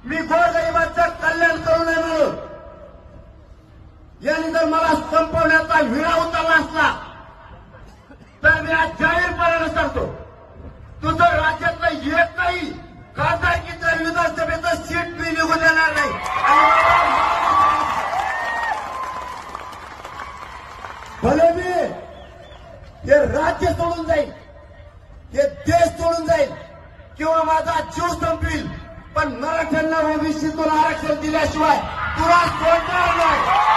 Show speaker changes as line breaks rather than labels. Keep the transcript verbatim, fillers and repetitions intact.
मी गोरगरिबांचं कल्याण करू नये म्हणून यांनी जर मला संपवण्याचा विडा उचलला असला तर मी आज जाहीरपणाने सांगतो, तुझं राज्यातलं एक नाही खासदारकीचं विधानसभेचं सीट मी निघून देणार नाही. भले मी हे राज्य सोडून जाईल, हे देश सोडून जाईल किंवा माझा जीव संपईल, पण मराठ्यांना ओबीसीतून आरक्षण दिल्याशिवाय तुला सोडणार नाही.